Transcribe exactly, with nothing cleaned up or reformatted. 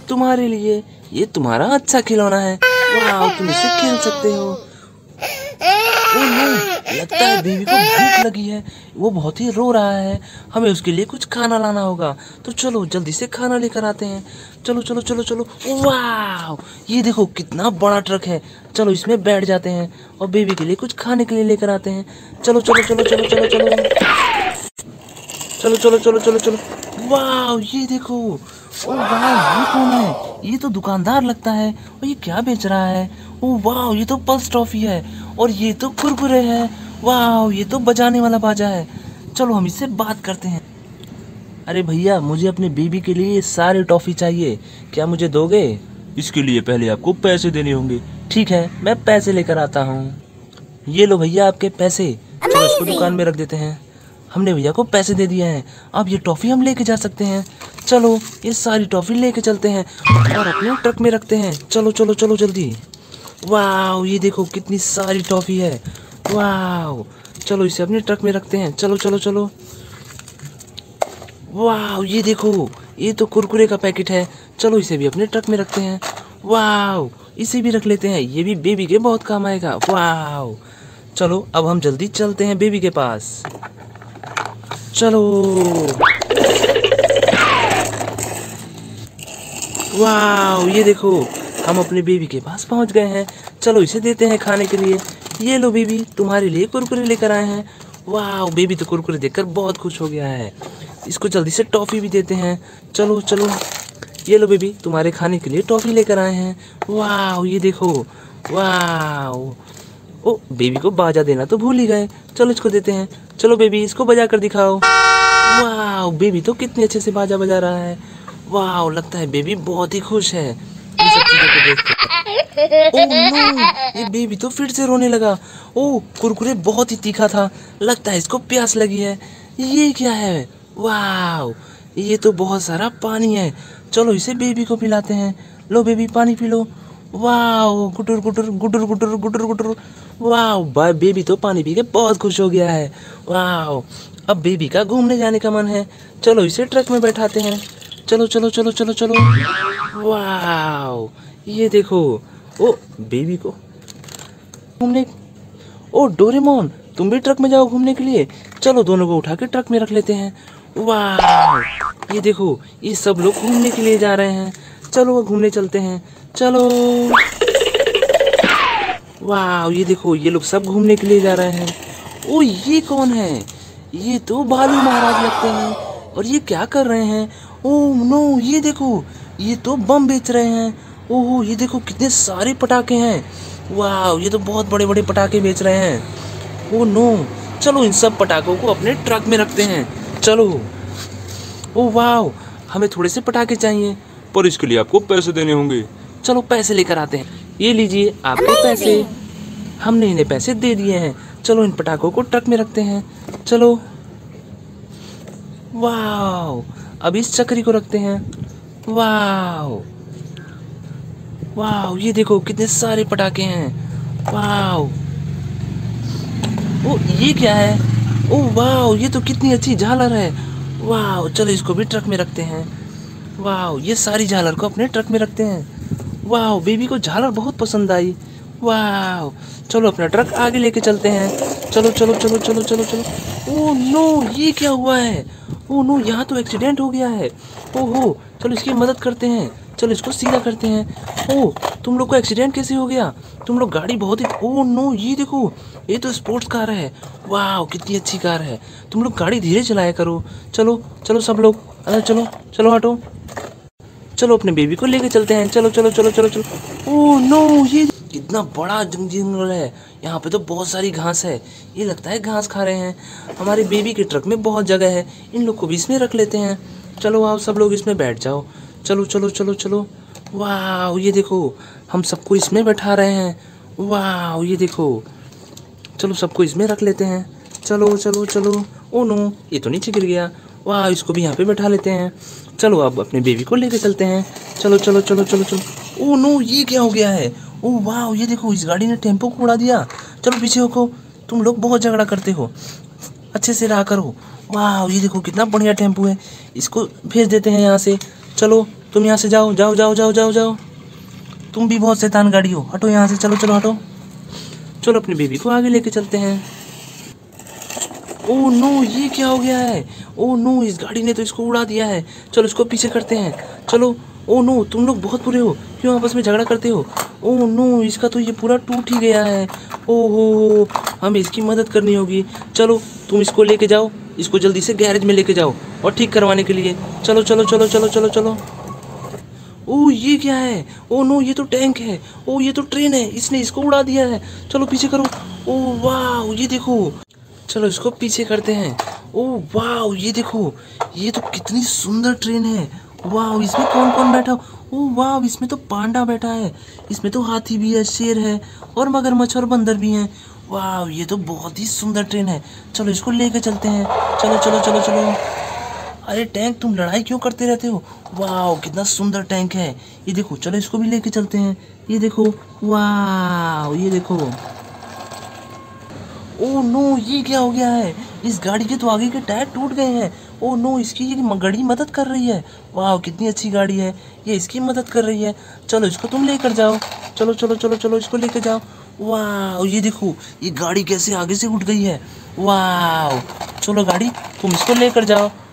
तुम्हारे लिए, ये तुम्हारा अच्छा खिलौना है। वाह, तुम इसे खेल सकते हो। ओ नो, लगता है बेबी को भूख लगी है, वो बहुत ही रो रहा है। हमें उसके लिए कुछ खाना लाना होगा, तो चलो जल्दी से खाना लेकर आते हैं। चलो चलो चलो चलो। वाह, ये देखो कितना बड़ा ट्रक है। चलो इसमें बैठ जाते हैं और बेबी के लिए कुछ खाने के लिए लेकर आते हैं। चलो चलो चलो चलो चलो चलो चलो चलो चलो चलो चलो। वाह, ये देखो। ओ वाह, ये कौन है? ये तो दुकानदार लगता है। और ये क्या बेच रहा है? ओ वाह, ये तो पल्स टॉफी है और ये तो कुरकुरे है। वाह, ये तो बजाने वाला बाजा है। चलो हम इससे बात करते हैं। अरे भैया, मुझे अपने बेबी के लिए सारे टॉफी चाहिए, क्या मुझे दोगे? इसके लिए पहले आपको पैसे देने होंगे। ठीक है, मैं पैसे लेकर आता हूँ। ये लो भैया आपके पैसे। चलो इसको दुकान में रख देते हैं। हमने भैया को पैसे दे दिए हैं, अब ये टॉफी हम लेके जा सकते हैं। चलो ये सारी टॉफी लेके चलते हैं और अपने ट्रक में रखते हैं। चलो चलो चलो जल्दी। वाह, ये देखो कितनी सारी टॉफी है। वाह, चलो इसे अपने ट्रक में रखते हैं। चलो चलो चलो। वाह, ये देखो, ये तो कुरकुरे का पैकेट है। चलो इसे भी अपने ट्रक में रखते हैं। वाह, इसे भी रख लेते हैं, ये भी बेबी के बहुत काम आएगा। वाह, चलो अब हम जल्दी चलते हैं बेबी के पास। चलो। वाह, ये देखो, हम अपने बेबी के पास पहुंच गए हैं। चलो इसे देते हैं खाने के लिए। ये लो बेबी, तुम्हारे लिए कुरकुरे लेकर आए हैं। वाह, बेबी तो कुरकुरे देखकर बहुत खुश हो गया है। इसको जल्दी से टॉफी भी देते हैं। चलो चलो। ये लो बेबी, तुम्हारे खाने के लिए टॉफी लेकर आए हैं। वाह, ये देखो। वाह, ओ बेबी को बाजा देना तो भूल ही गए। चलो इसको देते हैं। चलो बेबी, इसको बजा कर दिखाओ। वाह, बेबी तो कितने अच्छे से बाजा बजा रहा है। वाह, लगता है बेबी बहुत ही खुश है ये सब चीजों को देखकर। ओह नो, ये बेबी तो फिर से रोने लगा। ओह, कुरकुरे बहुत ही तीखा था, लगता है इसको प्यास लगी है। ये क्या है? वाह, ये तो बहुत सारा पानी है। चलो इसे बेबी को पिलाते हैं। लो बेबी, पानी पी लो। वाह, गुटुर गुटुर गुटुर गुटुर गुटुर गुटुर। वाह, बेबी तो पानी पी के बहुत खुश हो गया है। वाह, अब बेबी का घूमने जाने का मन है। चलो इसे ट्रक में बैठाते हैं। चलो चलो चलो चलो चलो। वाह, ये देखो। ओ बेबी को घूमने। ओ डोरेमोन, तुम भी ट्रक में जाओ घूमने के लिए। चलो दोनों को उठा के ट्रक में रख लेते हैं। वाह, ये देखो, ये सब लोग घूमने के लिए जा रहे हैं। चलो घूमने चलते हैं। चलो। वाह, ये देखो, ये लोग सब घूमने के लिए जा रहे हैं। ओ ये कौन है? ये तो भालू महाराज लगते हैं। और ये क्या कर रहे हैं? ओह नो, ये देखो, ये तो बम बेच रहे हैं। ओह, ये देखो कितने सारे पटाखे हैं। वाह, ये तो बहुत बड़े बड़े पटाखे बेच रहे हैं। ओह नो, चलो इन सब पटाखों को अपने ट्रक में रखते हैं। चलो। ओह वाह, हमें थोड़े से पटाखे चाहिए, पर इसके लिए आपको पैसे देने होंगे। चलो पैसे लेकर आते हैं। ये लीजिए आपके पैसे। हमने इन्हें पैसे दे दिए हैं। चलो इन पटाखों को ट्रक में रखते हैं। चलो। वाह, अब इस चक्री को रखते हैं। वाह वाह, ये देखो कितने सारे पटाखे हैं। वाह, ओ ये क्या है? ओ वाह, ये तो कितनी अच्छी झालर है। वाह, चलो इसको भी ट्रक में रखते हैं। वाह, ये सारी झालर को अपने ट्रक में रखते हैं। वाह, बेबी को झालर बहुत पसंद आई। वाह, चलो अपना ट्रक आगे लेके चलते हैं। चलो चलो चलो चलो चलो चलो। ओह नो, ये क्या हुआ है? ओह नो, यहाँ तो एक्सीडेंट हो गया है। ओहो, चलो इसकी मदद करते हैं। चलो इसको सीधा करते हैं। ओह, तुम लोग को एक्सीडेंट कैसे हो गया? तुम लोग गाड़ी बहुत ही। ओह नो, ये देखो, ये तो स्पोर्ट्स कार है। वाह, कितनी अच्छी कार है। तुम लोग गाड़ी धीरे चलाया करो। चलो चलो सब लोग अंदर चलो। चलो हटो। चलो अपने बेबी को लेके चलते हैं। चलो चलो चलो चलो चलो। ओह नो, ये कितना बड़ा जंगल है। यहाँ पे तो बहुत सारी घास है। ये लगता है घास खा रहे हैं। हमारे बेबी के ट्रक में बहुत जगह है, इन लोग को भी इसमें रख लेते हैं। चलो आप सब लोग इसमें बैठ जाओ। चलो चलो चलो चलो। वाह, ये देखो, हम सबको इसमें बैठा रहे हैं। वाह, ये देखो, चलो सबको इसमें रख लेते हैं। चलो चलो चलो। ओ नो, ये तो नीचे गिर गया। वाह, इसको भी यहाँ पे बैठा लेते हैं। चलो अब अपने बेबी को लेके चलते हैं। चलो चलो चलो चलो चलो। ओ नो, ये क्या हो गया है? ओ वाह, ये देखो, इस गाड़ी ने टेम्पो को उड़ा दिया। चलो पीछे होको, तुम लोग बहुत झगड़ा करते हो, अच्छे से रहा करो। वाह, ये देखो कितना बढ़िया टेम्पो है, इसको भेज देते हैं यहाँ से। चलो तुम यहाँ से जाओ जाओ जाओ जाओ जाओ जाओ। तुम भी बहुत शैतान गाड़ी हो, हटो यहाँ से, चलो चलो हटो। चलो अपनी बेबी को आगे लेके चलते हैं। ओह नो, ये क्या हो गया है? ओह नो, इस गाड़ी ने तो इसको उड़ा दिया है। चलो इसको पीछे करते हैं, चलो। ओह नो, तुम लोग बहुत बुरे हो, क्यों आपस में झगड़ा करते हो? ओह नो, इसका तो ये पूरा टूट ही गया है। ओह हो, हमें इसकी मदद करनी होगी। चलो तुम इसको लेके जाओ, इसको जल्दी से गैरेज में लेके जाओ और ठीक करवाने के लिए। चलो चलो चलो चलो चलो चलो। ओह ये क्या है? ओह नो, ये तो टैंक है। ओह ये तो ट्रेन है, इसने इसको उड़ा दिया है। चलो पीछे करो। ओह वाह, ये देखो। चलो इसको पीछे करते हैं। ओह वाह, ये देखो, ये तो कितनी सुंदर ट्रेन है। वाह, इसमें कौन कौन बैठा? ओह वाह, इसमें तो पांडा बैठा है, इसमें तो हाथी भी है, शेर है और मगरमच्छ और बंदर भी हैं। वाह, ये तो बहुत ही सुंदर ट्रेन है। चलो इसको लेके चलते हैं। चलो चलो चलो चलो। अरे टैंक, तुम लड़ाई क्यों करते रहते हो? वाह, कितना सुंदर टैंक है। ये देखो, चलो इसको भी लेके चलते हैं। ये देखो, वाह, ये देखो। ओह नो, ये क्या हो गया है? इस गाड़ी के तो आगे के टायर टूट गए हैं। ओह नो, इसकी ये म- गाड़ी मदद कर रही है। वाह, कितनी अच्छी गाड़ी है, ये इसकी मदद कर रही है। चलो इसको तुम लेकर जाओ। चलो चलो चलो चलो, इसको लेकर जाओ। वाह, ये देखो, ये गाड़ी कैसे आगे से उठ गई है। वाह, चलो गाड़ी, तुम इसको लेकर जाओ।